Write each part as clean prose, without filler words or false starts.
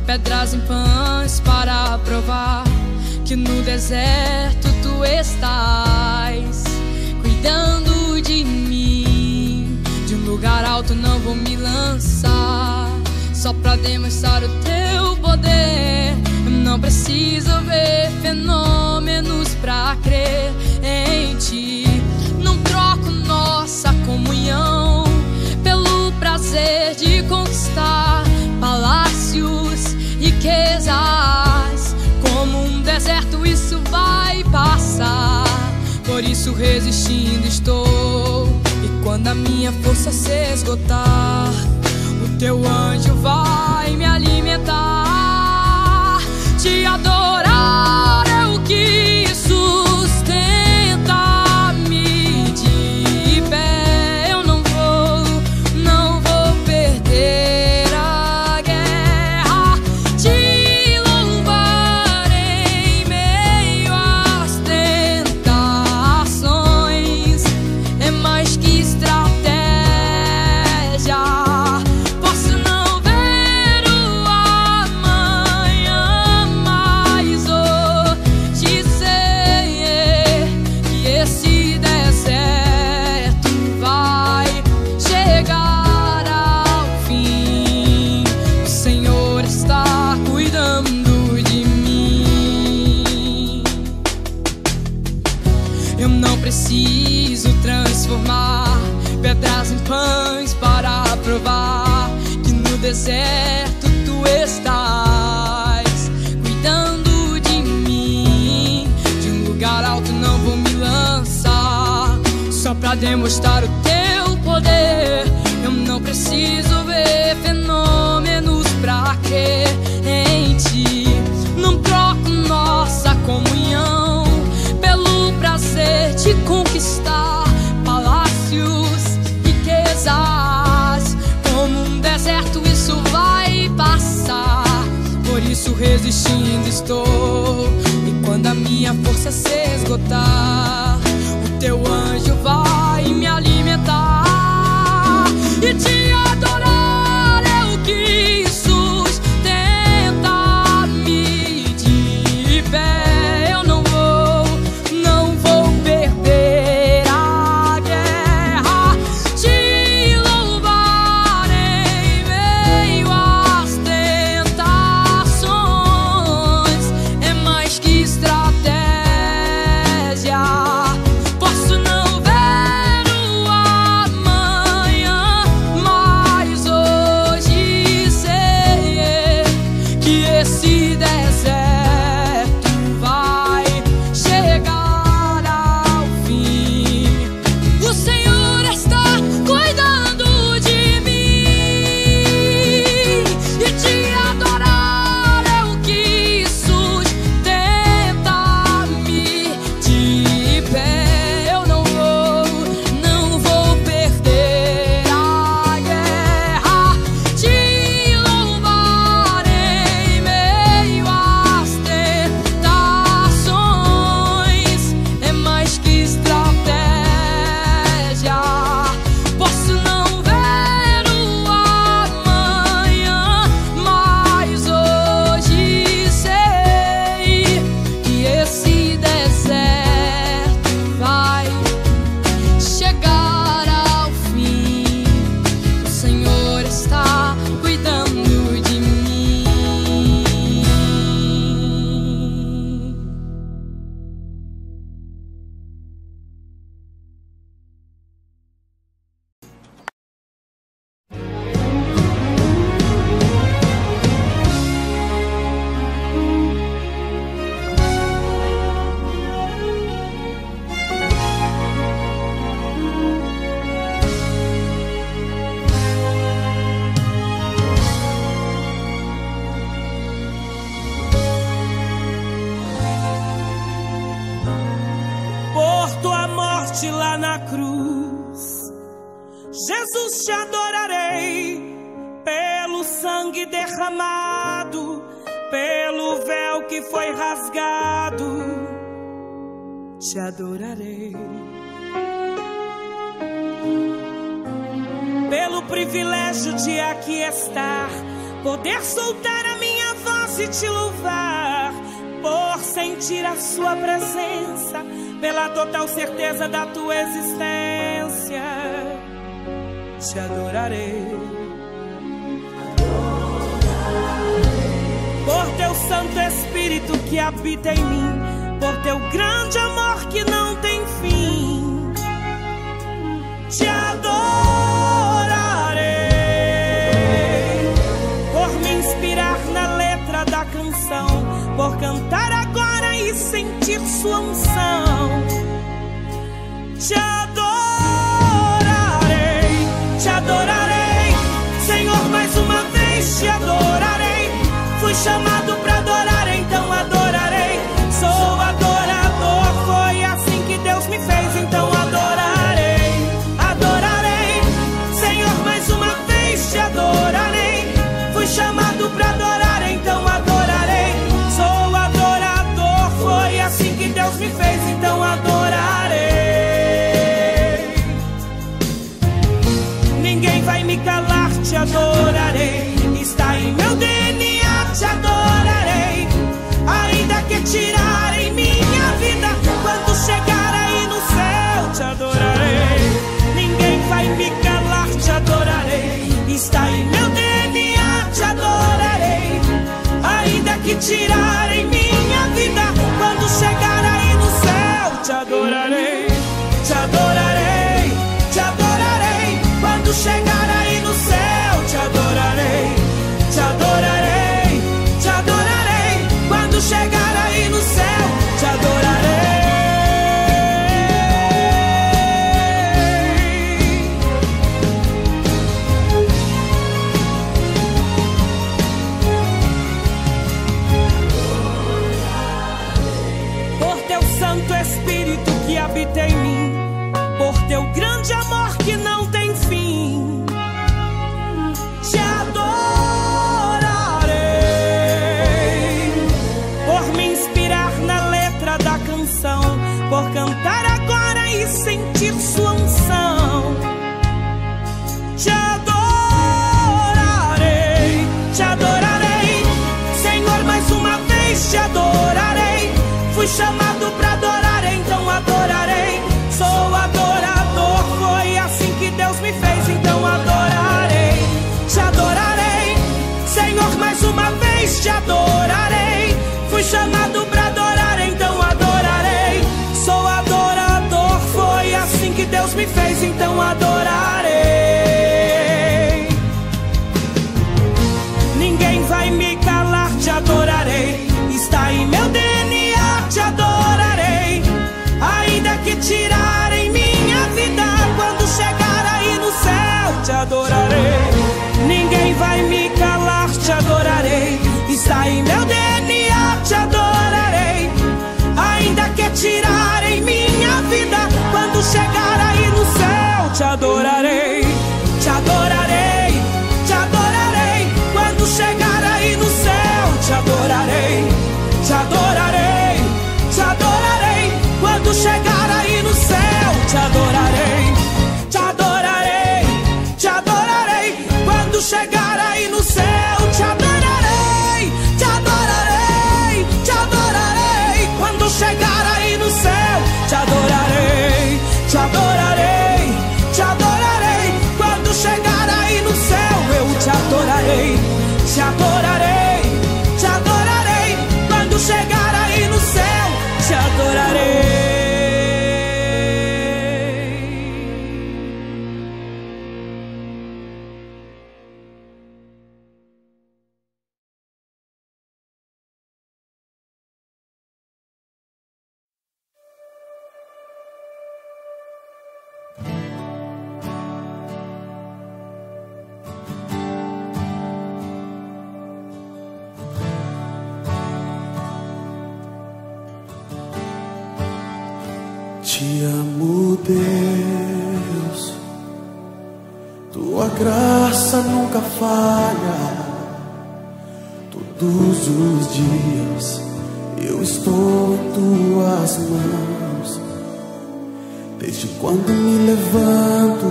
pedras em pães para provar que no deserto tu estás cuidando de mim. De um lugar alto não vou me lançar, só pra demonstrar o teu poder. Eu não preciso ver fenômenos pra crer em ti. Não troco nossa comunhão pelo prazer de conquistar palácios, riquezas. Como um deserto isso vai passar, por isso resistindo estou. E quando a minha força se esgotar, o teu anjo vai me alimentar. Te adorar é o que sustenta-me de pé. Eu não vou perder a guerra. Te louvar em meio às tentações é mais que estratégia. Posso não ver o amanhã, mas hoje sei que esse deserto vai chegar ao fim. O Senhor está cuidando de mim. Eu não preciso transformar pedras em pães para provar que no deserto tu estás cuidando de mim. De um lugar alto não vou me lançar, só pra demonstrar o teu poder. Eu não preciso ver fenômenos pra crer em ti. Não troco nossa comunhão pelo prazer de conquistar palácios, riquezas. Como um deserto isso vai passar, por isso resistindo estou. E quando a minha força se esgotar, o teu anjo vai me alimentar. E te adorar é o que sustenta-me de pé. Eu não vou perder a guerra. Te louvar em meio às tentações é mais que estratégia. Posso não ver o amanhã, mas hoje sei que esse deserto vai chegar ao fim. O Senhor está cuidando de mim. E te adorar é o que sustenta-me de pé. Eu não vou perder a guerra. Te louvar em meio às tentações é mais que estratégia. Posso não ver o amanhã, mas hoje sei que esse deserto vai chegar ao fim. O Senhor está cuidando de mim. Por tua morte lá na cruz, Jesus, te adorarei. Pelo sangue derramado, pelo véu que foi rasgado, te adorarei. Pelo privilégio de aqui estar, poder soltar a minha posse te louvar, por sentir a sua presença, pela total certeza da tua existência. Te adorarei. Por teu Santo Espírito que habita em mim, por teu grande amor que não tem fim, te adorarei. Por me inspirar na letra da canção, por cantar agora e sentir sua unção, te adorarei, te adorarei. Senhor, mais uma vez te adorarei. Fui chamado pra adorar, então adorarei. Sou adorador, foi assim que Deus me fez, então adorarei, adorarei. Senhor, mais uma vez te adorarei. Fui chamado pra adorar, então adorarei. Sou adorador, foi assim que Deus me fez, então adorarei. Ninguém vai me calar, te adorarei. Está em meu DNA, te adorarei. Ainda que tirarem minha vida, quando chegar aí no céu, te adorarei. Ninguém vai me calar, te adorarei. Está em meu DNA, te adorarei. Ainda que tirarem minha vida, quando chegar aí no céu, te adorarei. Te adorarei, te adorarei. Quando chegar aí no céu, te adorarei. Te adorarei, te adorarei. Quando chegar aí no céu, te adorarei. Por teu Santo Espírito que habita em mim, por teu grande amor que não tem fim, te adorarei. Por me inspirar na letra da canção, por cantar agora e sentir sua unção, te adorarei, te adorarei. Senhor, mais uma vez te adorarei. Fui chamado pra adorar, então adorarei. Sou adorador, foi assim que Deus me fez, então adorarei. Te adorarei. Senhor, mais uma vez te adorarei. Fui chamado pra adorar, então adorarei. Sou adorador, foi assim que Deus me fez, então adorarei. Ninguém vai me calar, te adorarei. Está em meu DNA, te adorarei. Ainda que tirarem minha vida, quando chegar aí no céu, te adorarei. Ninguém vai me calar, te adorarei. Está em meu DNA, te adorarei. Ainda que tirarem minha vida, quando chegar aí no céu, te adorarei. Te adorarei, te adorarei. Quando chegar aí no céu, te adorarei. Te adorarei, te adorarei. Quando chegar aí no céu, te adorarei. Te adorarei, te adorarei. Quando chegar aí no céu, te adorarei. Te adorarei, te adorarei. Quando chegar aí no céu, te adorarei. Te adorarei, te adorarei. Quando chegar aí no céu, eu te adorarei. Te adorarei, te adorarei. Quando chegar aí no céu, te adorarei. Te amo, Deus, tua graça nunca falha. Todos os dias eu estou em tuas mãos. Desde quando me levanto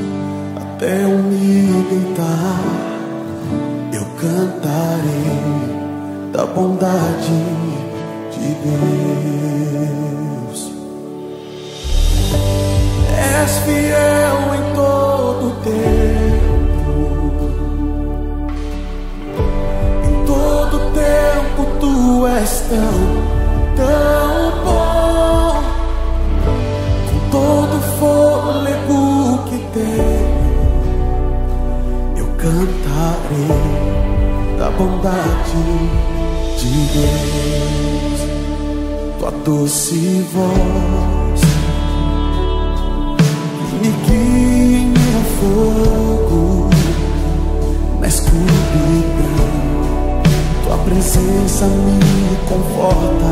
até eu me deitar, eu cantarei bondade de Deus. És fiel em todo tempo, em todo tempo tu és tão bom. Com todo fôlego que tenho, eu cantarei da bondade de Deus. Tua doce voz me guia em meu fogo, na escuridão. Tua presença me conforta.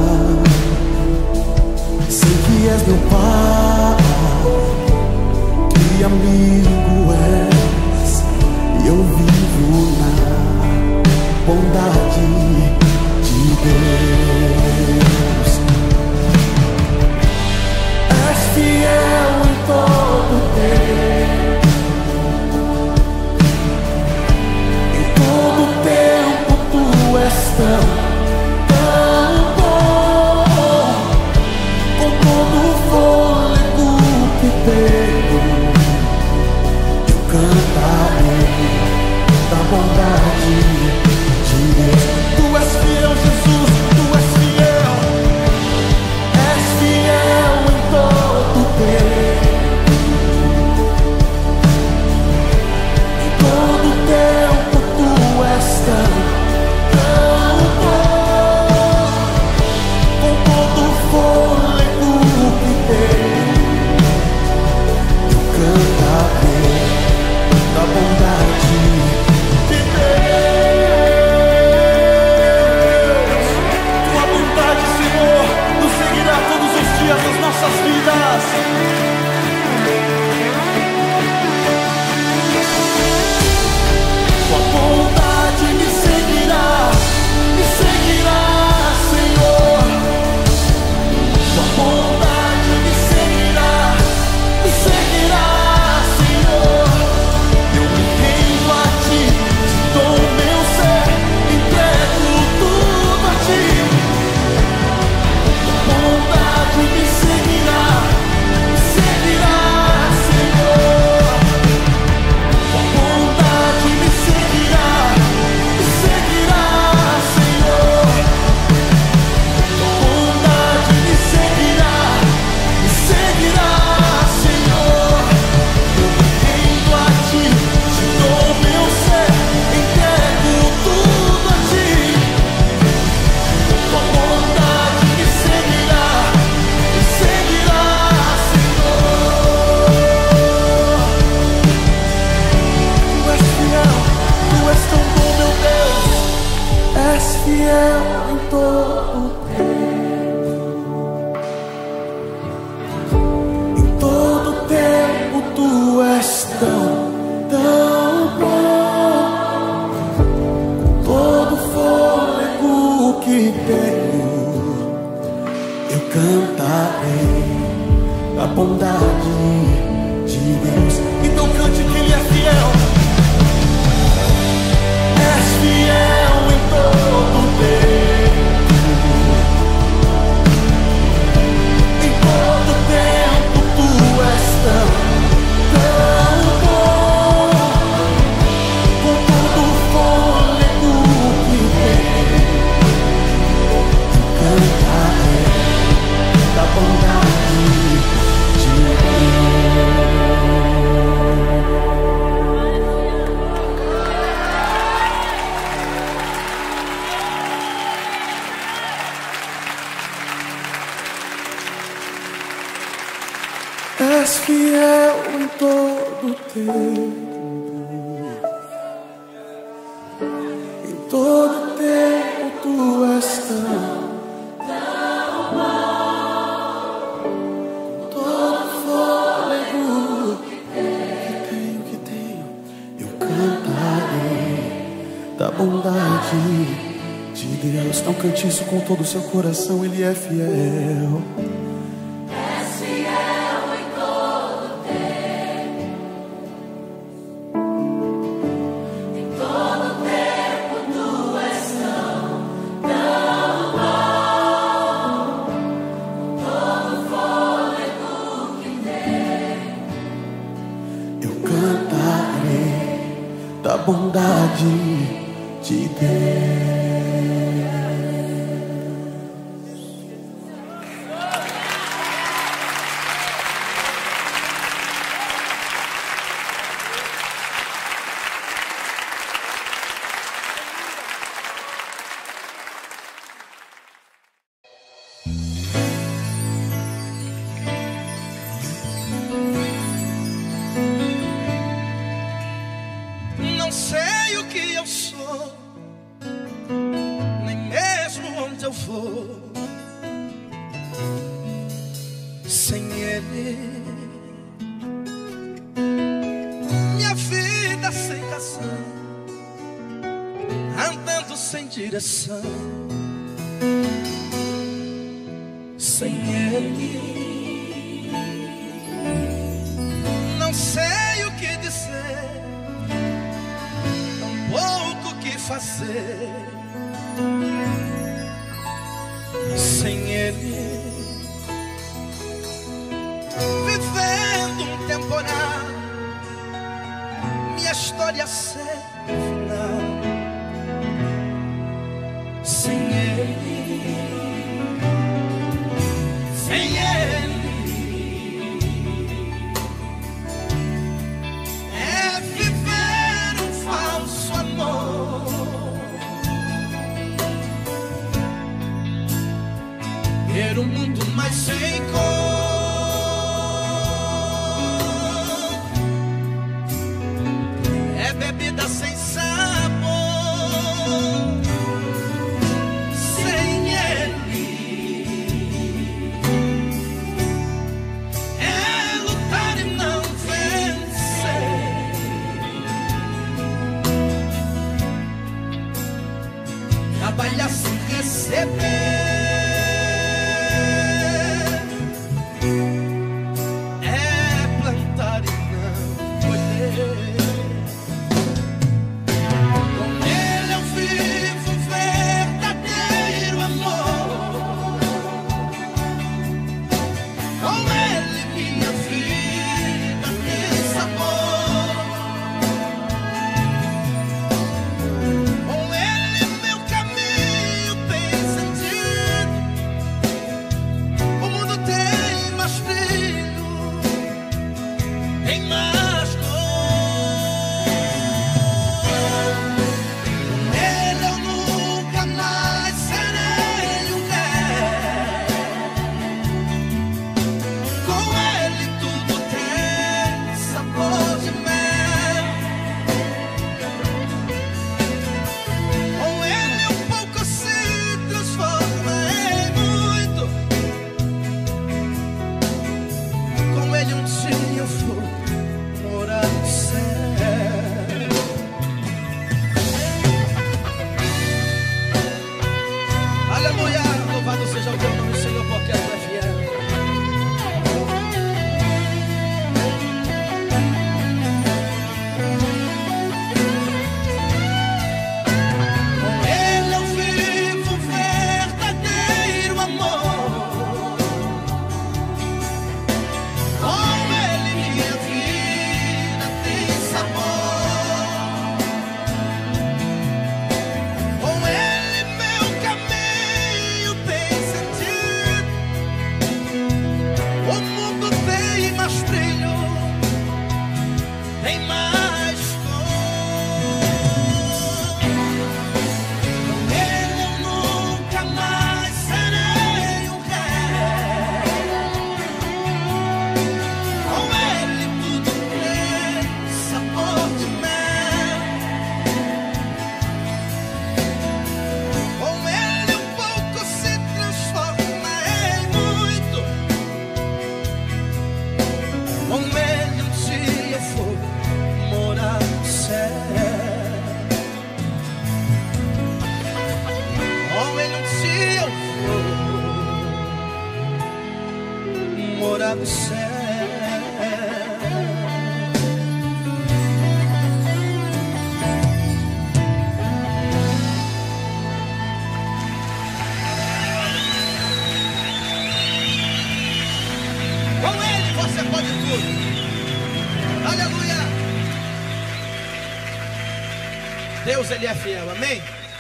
Sei que és meu Pai, que amigo és, e eu vivo na bondade de Deus. És fiel em todo tempo, em todo tempo tu és tão bom. Com todo o fôlego que tenho, eu cantarei da bondade de Deus. Tu és fiel, Jesus, tu és fiel. És fiel em todo tempo, em todo tempo tu és tão bom. Com todo o fôlego que tenho, eu cantarei da bondade de Deus. Tua bondade, Senhor, nos seguirá todos os dias das nossas vidas. Tua bondade me seguirá, Senhor. Tua bondade me seguirá, Senhor. Eu me rendo a ti, te dou o meu ser, entrego tudo a ti. Tua bondade me seguirá, Senhor. Tua bondade me seguirá, Senhor. Tua bondade me seguirá, Senhor. Eu me rendo a ti, te dou o meu ser, entrego tudo a ti. Tua bondade me seguirá, Senhor. Tu és fiel, tu és tão bom, meu Deus. És fiel em todo tempo, em todo tempo tu és tão bom. Todo fôlego que tenho, eu cantarei a bondade de Deus. Então cante que Ele é fiel. És fiel em todo tempo, em todo tempo tu és tão bom. Com todo o fôlego que tenho, eu cantarei da bondade de Deus. És fiel em todo tempo, em todo tempo tu és tão bom. Todo fôlego que tenho, eu cantarei da bondade de Deus. Não cante isso com todo o seu coração, Ele é fiel. Todo tempo tu és tão bondade de Deus. Não sei o que eu sou, nem mesmo onde eu vou, sem Ele. Minha vida sem razão, andando sem direção, sem Ele. Não sei o que dizer, pouco que fazer sem Ele. Vivendo um temporal, minha história sem final, sem Ele. Sem Ele é viver um falso amor, ver o mundo mais sem cor, é bebida sem sabor, sem Ele é lutar e não vencer, trabalhar sem receber, morar no céu. Com Ele você pode tudo. Aleluia. Deus, Ele é fiel, amém?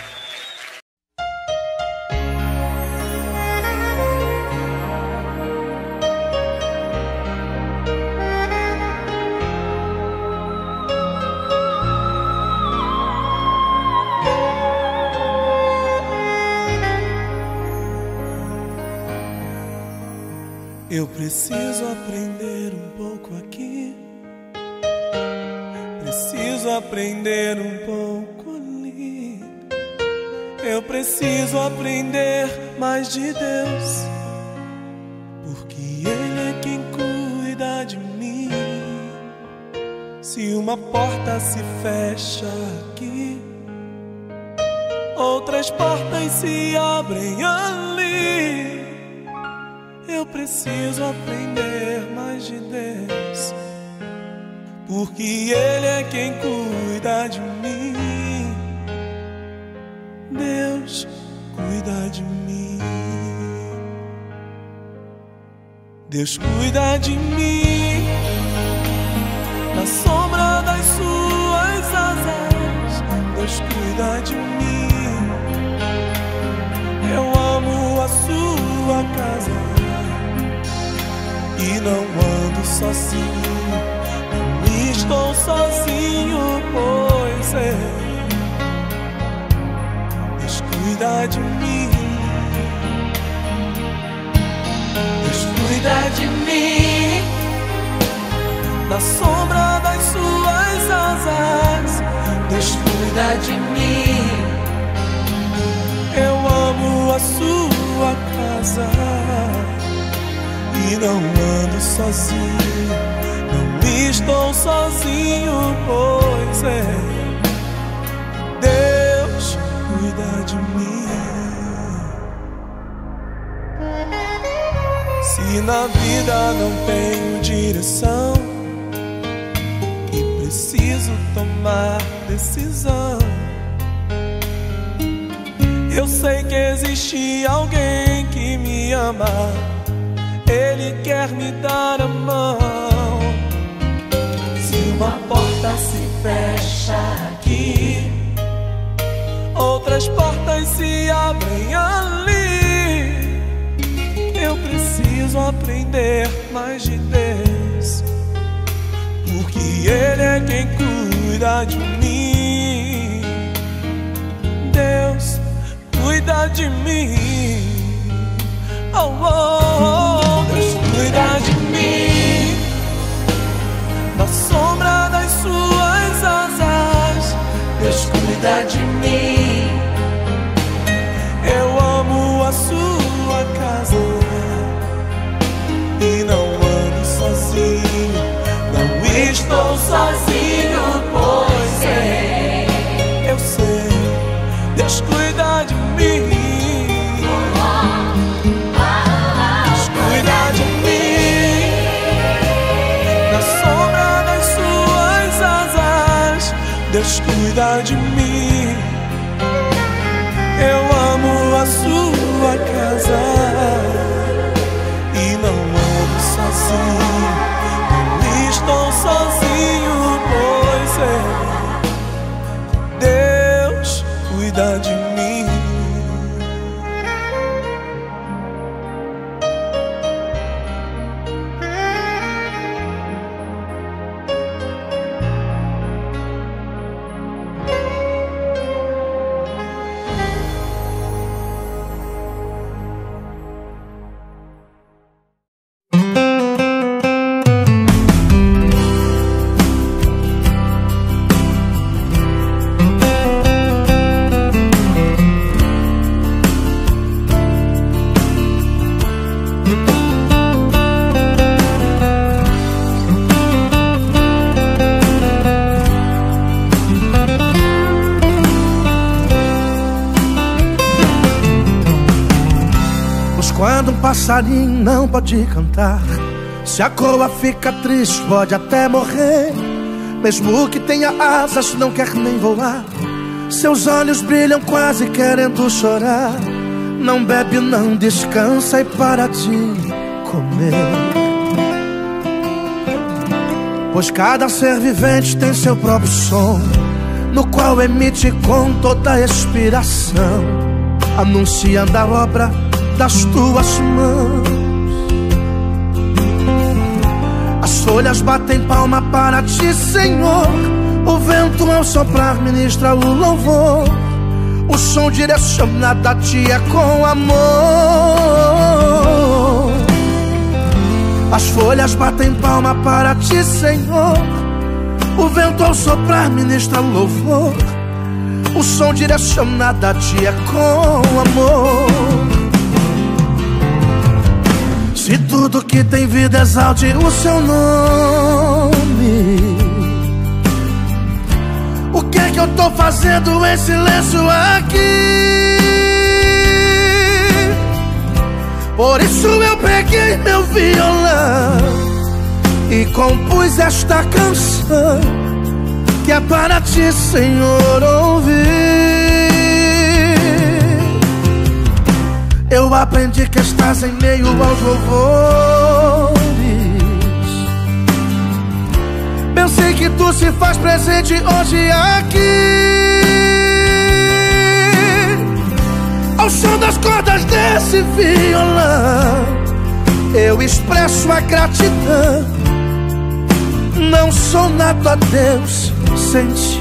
Eu preciso aprender um pouco aqui, preciso aprender um pouco ali. Eu preciso aprender mais de Deus, porque Ele é quem cuida de mim. Se uma porta se fecha aqui, outras portas se abrem ali. Eu preciso aprender mais de Deus, porque Ele é quem cuida de mim. Deus cuida de mim. Deus cuida de mim na sombra das suas asas. Deus cuida de mim. Eu amo a sua casa e não ando sozinho, não estou sozinho, pois é. Deus cuida de mim. Deus cuida de mim na sombra das suas asas. Deus cuida de mim. Eu amo a sua casa e não ando sozinho, não estou sozinho, pois é. Deus cuida de mim. Se na vida não tenho direção e preciso tomar decisão, eu sei que existe alguém que me ama. Ele quer me dar a mão. Se uma porta se fecha aqui, outras portas se abrem ali. Eu preciso aprender mais de Deus, porque Ele é quem cuida de mim. Deus cuida de mim. Oh, oh, oh. Deus cuida de mim na sombra das suas asas. Deus cuida de mim. Eu amo a sua casa e não ando sozinho, não estou sozinho, pois é. Eu sei, Deus cuida de mim. Deus cuida de mim. Eu amo a sua casa e não ando sozinho, não estou sozinho, pois é. Deus cuida de mim. Quando um passarinho não pode cantar, se a coroa fica triste, pode até morrer. Mesmo que tenha asas, não quer nem voar. Seus olhos brilham quase querendo chorar. Não bebe, não descansa e para de comer. Pois cada ser vivente tem seu próprio som. no qual emite com toda expiração, anunciando a obra das tuas mãos. As folhas batem palma para ti, Senhor. O vento ao soprar ministra o louvor. O som direcionado a ti é com amor. As folhas batem palma para ti, Senhor. O vento ao soprar ministra o louvor. O som direcionado a ti é com amor. Se tudo que tem vida exalte o seu nome, o que é que eu tô fazendo em silêncio aqui? Por isso eu peguei meu violão e compus esta canção, que é para ti, Senhor, ouvir. Eu aprendi que estás em meio aos louvores. Pensei que tu se faz presente hoje aqui. Ao som das cordas desse violão, eu expresso a gratidão. Não sou nada a Deus sem ti.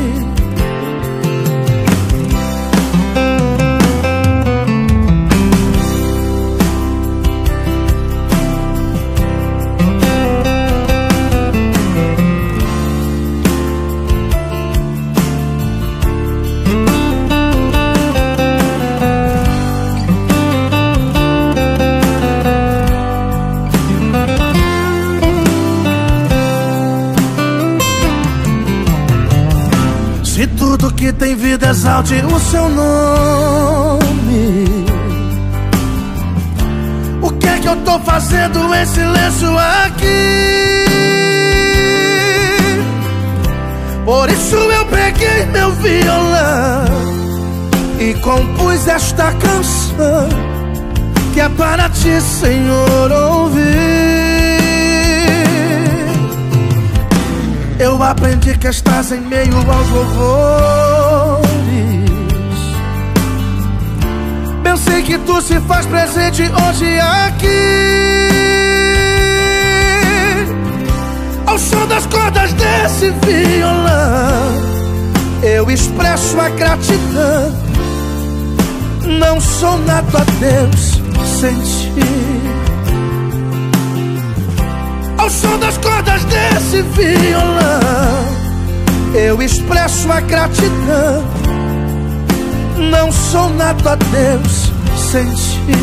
Se tudo que tem vida exalte o seu nome, o que é que eu tô fazendo em silêncio aqui? Por isso eu peguei meu violão e compus esta canção, que é para ti, Senhor, ouvir. Eu aprendi que estás em meio aos louvores. Pensei que tu se faz presente hoje aqui. Ao som das cordas desse violão, eu expresso a gratidão. Não sou nada a Deus sem ti. Ao som das cordas desse violão, eu expresso a gratidão. Não sou nada a Deus sem ti.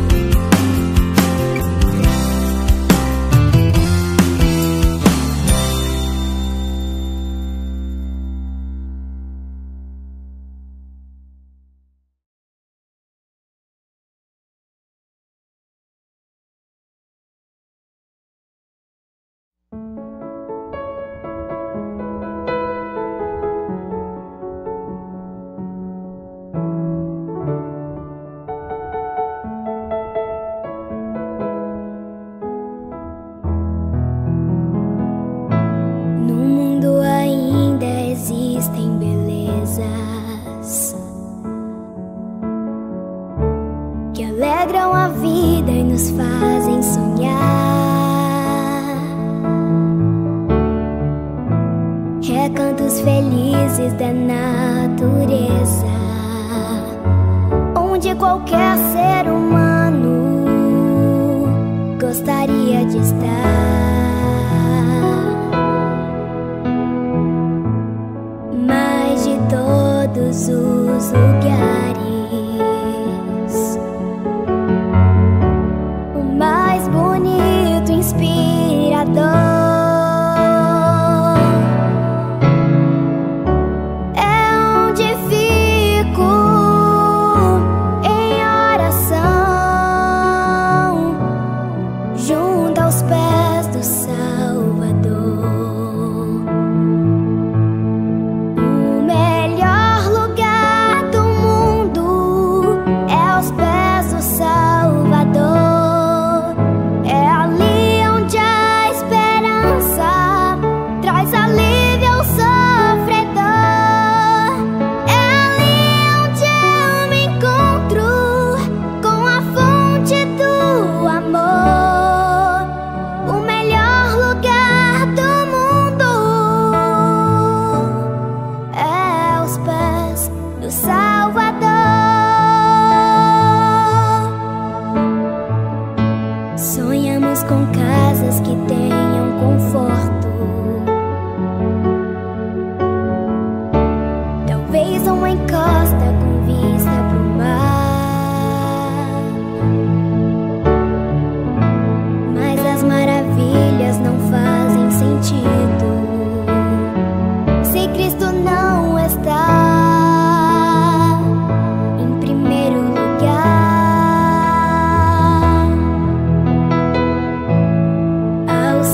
Alegram a vida e nos fazem sonhar. Recantos felizes da natureza, onde qualquer ser humano gostaria de estar. Mas de todos os lugares, mais bonito, inspirador é onde fico em oração, junto aos pés do Salvador. O melhor lugar do mundo é aos pés do Salvador. É ali onde a esperança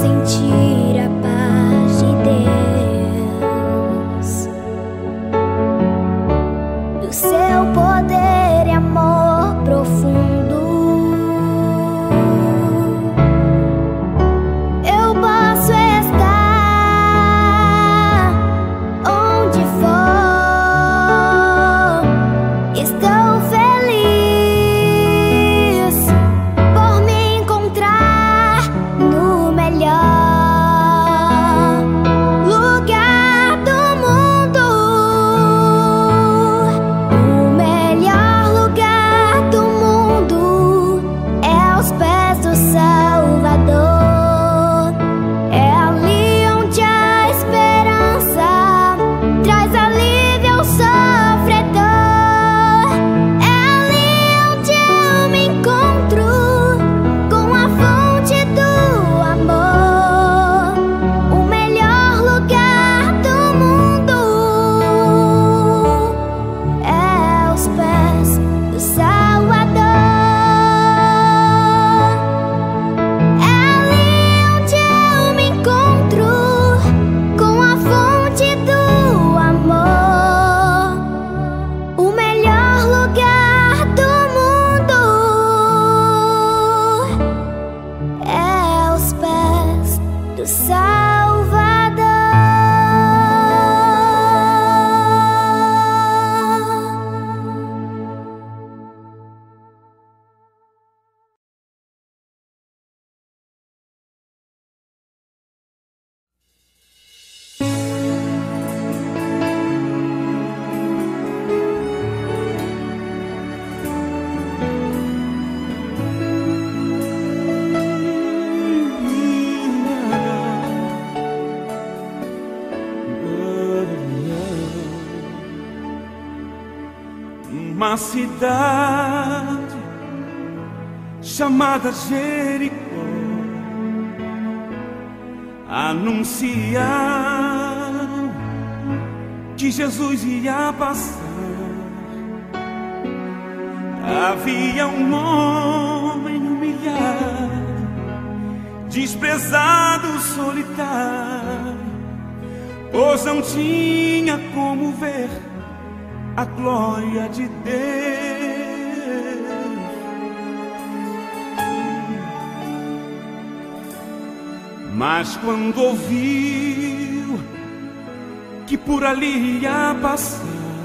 sentir a paz de Deus, do seu poder e amor profundo. Eu posso estar onde for, estou feliz por me encontrar no melhor lugar do mundo. O melhor lugar do mundo é aos pés do Salvador. É ali onde a esperança traz alívio ao sofredor. É ali onde eu me encontro com a fonte do amor. O melhor lugar do mundo é aos pés do Salvador. É ali onde eu me encontro com a fonte do amor. O melhor lugar do mundo é aos pés do Salvador. Uma cidade chamada Jericó anunciaram que Jesus ia passar. Havia um homem humilhado, desprezado, solitário, pois não tinha como ver a glória de Deus. Mas quando ouviu que por ali ia passar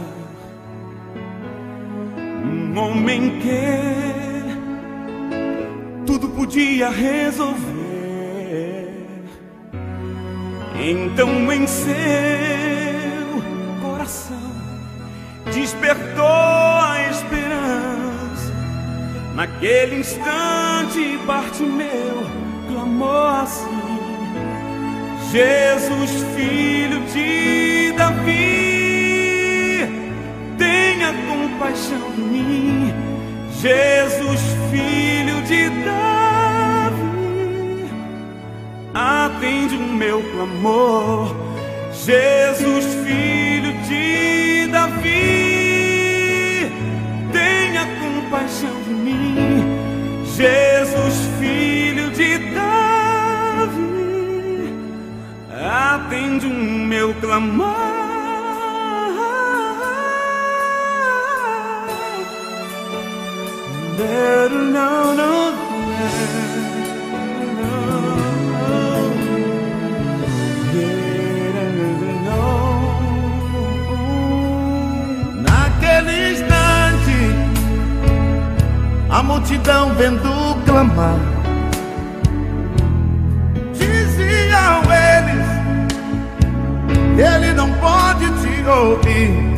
um homem que tudo podia resolver, então em seu coração despertou a esperança. Naquele instante Bartimeu clamou assim: Jesus, filho de Davi, tenha compaixão de mim. Jesus, filho de Davi, atende o meu clamor. Jesus, filho de Davi, tenha compaixão de mim. Jesus, filho de Davi, atende o meu clamor. No, no, Naquele instante, a multidão vendo clamar, diziam eles: ele não pode te ouvir.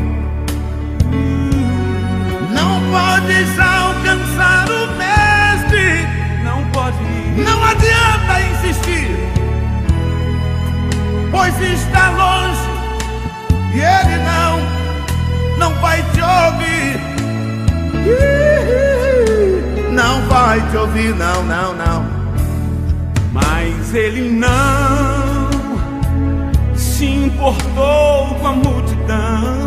Não podes alcançar o mestre, não pode ir. não adianta insistir, pois está longe e ele não vai te ouvir. Não vai te ouvir, não, não, não. Mas ele não se importou com a multidão,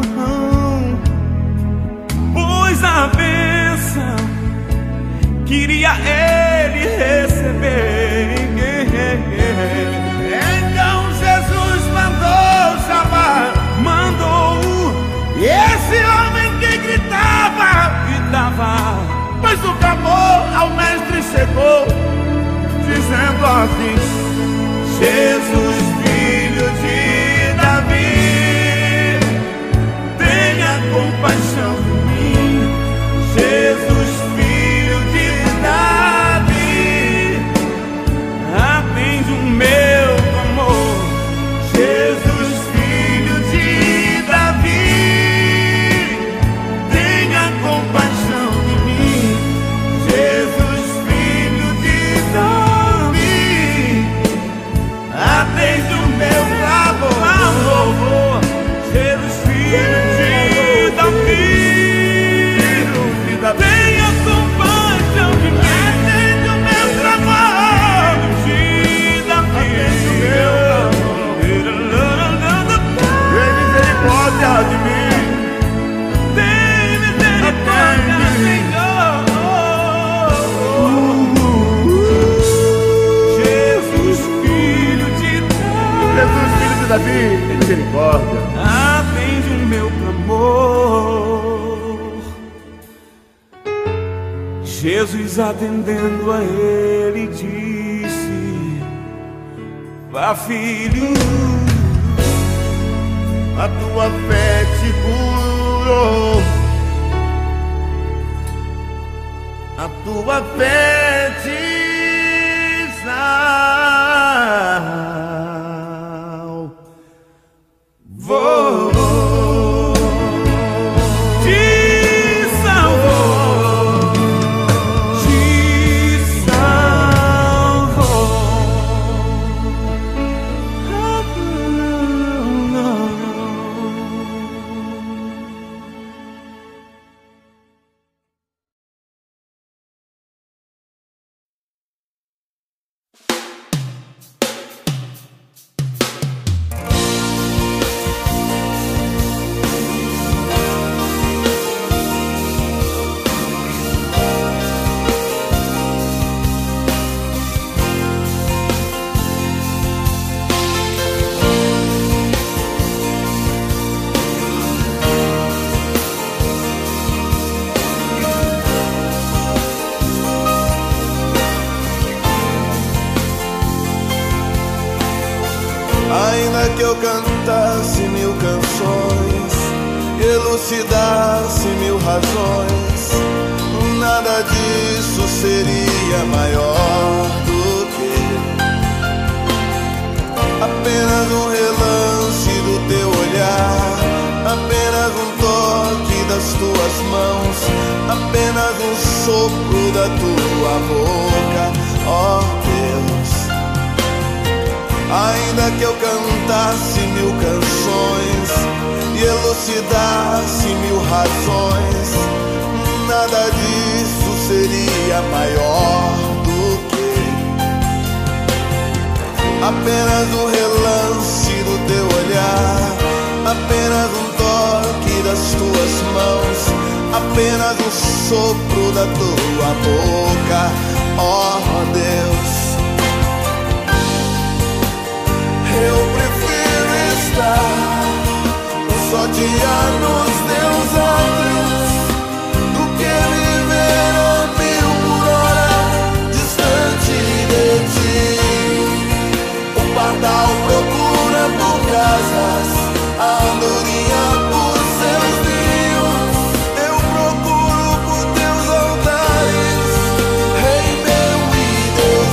pois a bênção queria ele receber. forte. Jesus, filho de Davi, tenha compaixão de mim. Jesus, filho de Davi, atende o meu clamor. Jesus, filho de Davi, tenha compaixão de mim. Jesus, filho de Davi, atende o meu clamor. Jesus, filho de Davi, tenha compaixão de mim. Atende o meu clamor. De Davi, atende o meu clamor. Tem misericórdia de mim. Tem misericórdia, Senhor. Jesus, filho de Davi. Jesus, filho de Davi, tem misericórdia. Atende o meu clamor. Jesus, atendendo a ele, disse: vá, filho, a tua fé te curou. A tua fé te salvou. Ainda que eu cantasse 1000 canções, elucidasse 1000 razões, nada disso seria maior do que apenas um relance do teu olhar, apenas um toque das tuas mãos, apenas um sopro da tua boca, ó Deus. Ainda que eu cantasse 1000 canções e elucidasse 1000 razões, nada disso seria maior do que apenas um relance do teu olhar, apenas um toque das tuas mãos, apenas um sopro da tua boca, ó Deus. Eu prefiro estar só dia nos teus átrios do que viver a 1000 por hora distante de ti. O pardal procura por casas, a andorinha por seus ninhos. Eu procuro por teus altares, Rei meu e Deus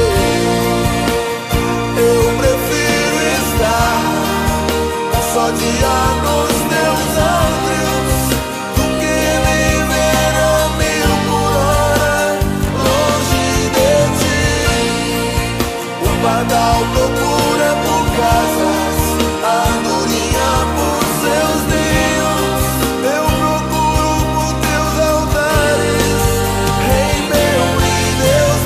meu. Eu prefiro estar só dia nos teus átrios do que viver a 1000 por hora longe de ti. O pardal procura por casas, a andorinha por seus ninhos. Eu procuro por teus altares, Rei meu e Deus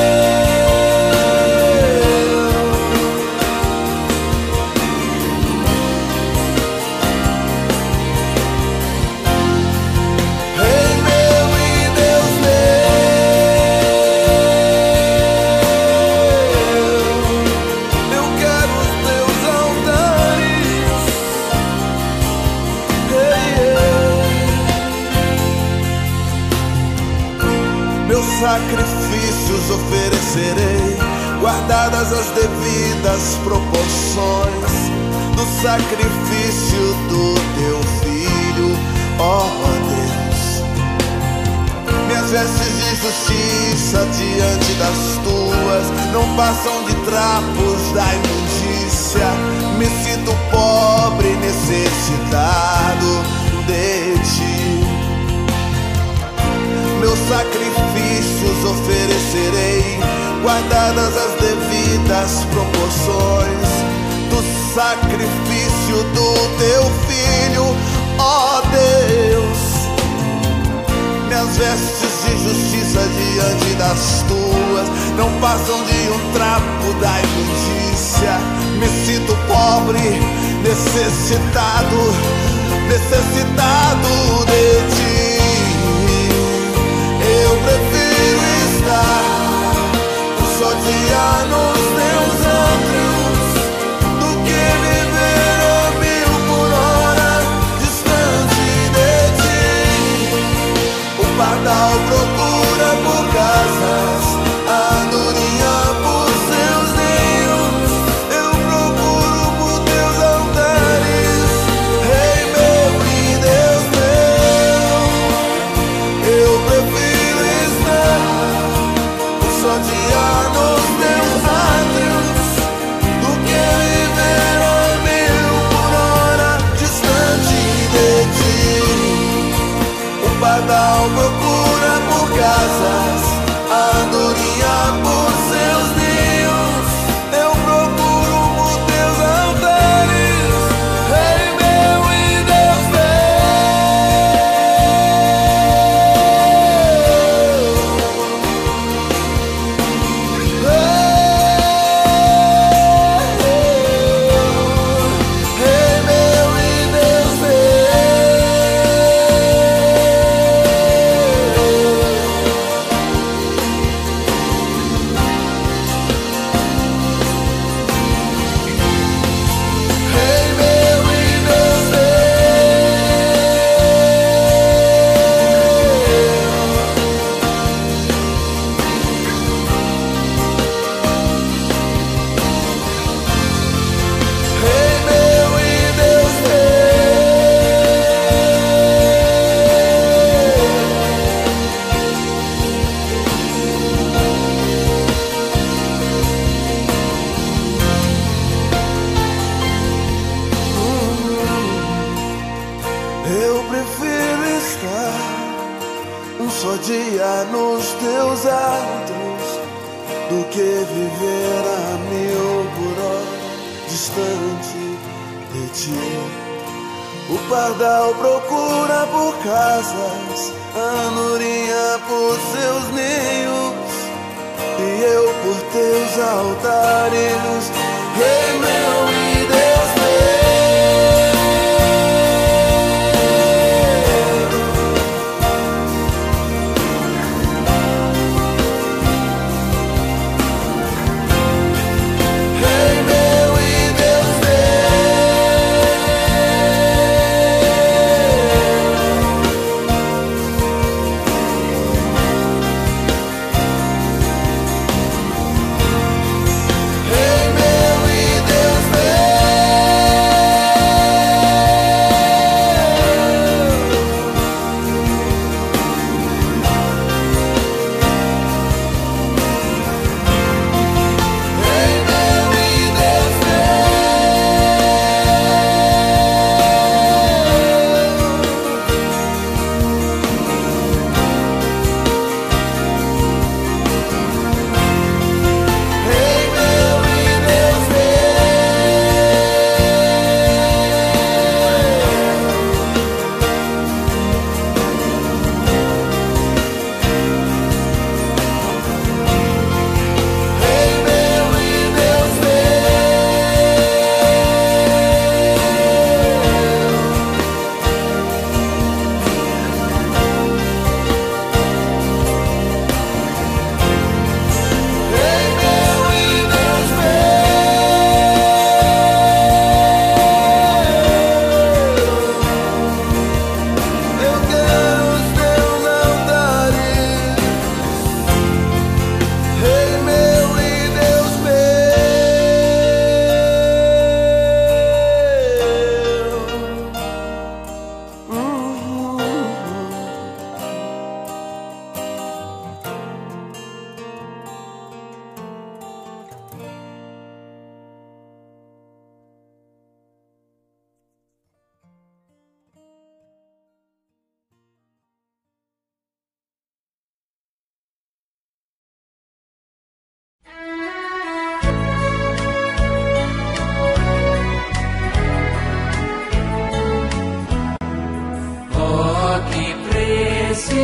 meu. guardadas as devidas proporções do sacrifício do teu filho, ó Deus. Minhas vestes de justiça diante das tuas não passam de trapos da imundícia. Me sinto pobre e necessitado de ti. Meus sacrifícios oferecerei, guardadas as devidas proporções do sacrifício do teu filho, ó Deus. Minhas vestes de justiça diante das tuas não passam de um trapo da imundícia. Me sinto pobre, necessitado de ti. Eu prefiro estar um só dia nos teus átrios do que viver a 1000 por hora distante de ti. O pardal procura por casas, a andorinha por seus ninhos. Eu procuro por teus altares, Rei meu e Deus meu. Eu prefiro estar um só dia nos teus átrios do que viver a 1000 por hora distante de ti. O pardal procura por casas, a andorinha por seus ninhos. Eu procuro por teus altares, Rei meu e Deus Rei meu e Deus Eu prefiro estar um só dia nos teus atos do que viver a 1000 por hora distante de ti. O pardal procura por casas, a andorinha por seus ninhos, e eu por teus altares, Rei meu e Deus meu. Hey!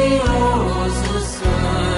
precioso sangue.